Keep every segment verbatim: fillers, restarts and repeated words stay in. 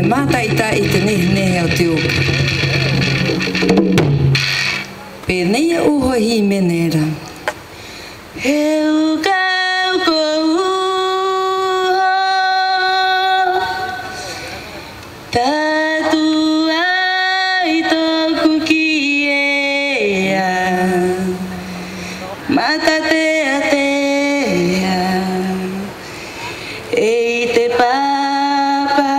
Mata ita i te nehe nehe o te oka. Pēnei a uho hi menera. He uka uko uho Tatu ai toku ki ea Mata te atea Ei te papa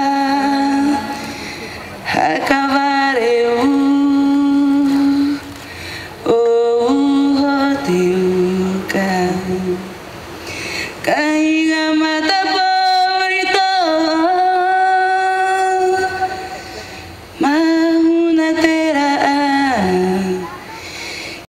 Hakaware u O uho te uka Kahiga